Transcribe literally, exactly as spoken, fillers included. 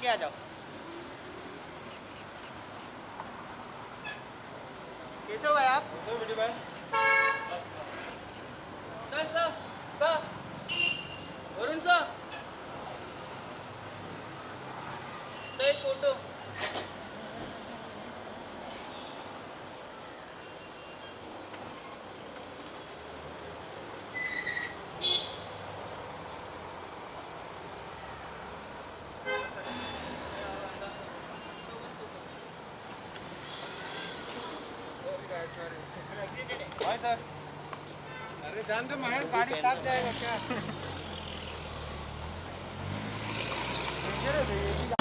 आगे आ जाओ। कैसे हो भाई आप? Sir sir sir Varun sir तो एक फोटो। भाई सर, अरे जान दो महेश, गाड़ी साथ जाएगा क्या?